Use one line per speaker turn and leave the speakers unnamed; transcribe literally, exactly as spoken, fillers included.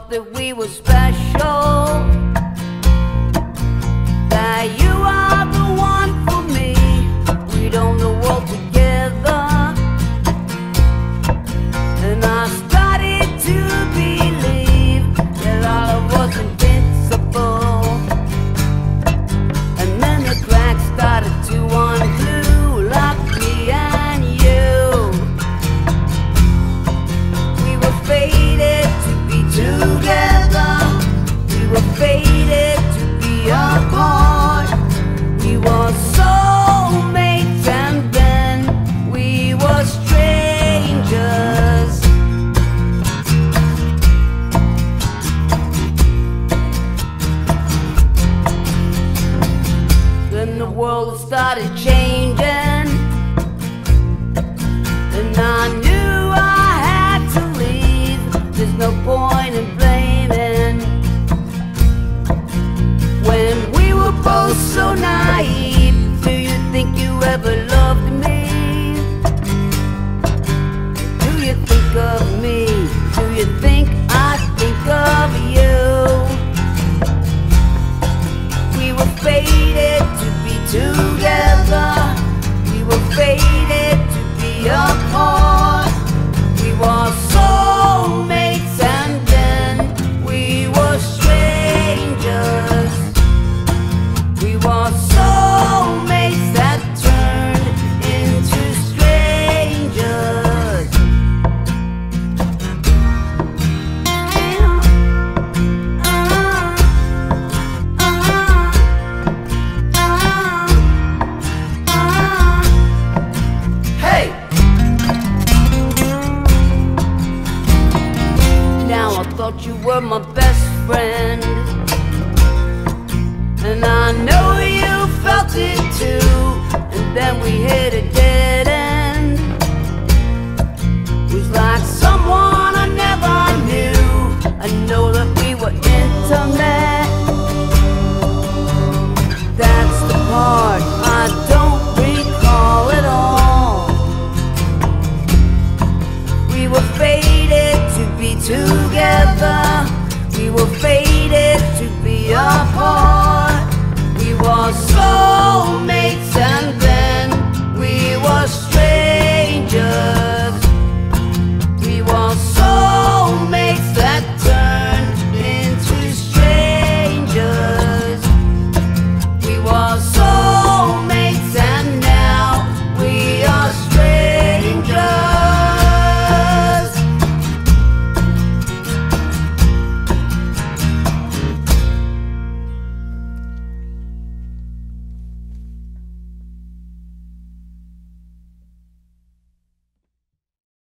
thought that we were special, that you are the one for me. We'd own the world together, and I started to believe that all of us invincible. And then the cracks started to unglue, like me and you. We were fated to be together, we were fated to be apart. We were soulmates and then we were strangers. Then the world started changing, and I knew I had to leave. There's no point in blaming when we were both so naive. Do you think you ever loved me? Do you think of me? Do you think I think of you? We were fated to be together, we were fated to be apart. We were soulmates and then we were strangers. We were soulmates that turned into strangers. Hey! Now I thought you were my best friend, and I know you felt it too. And then we hit it dead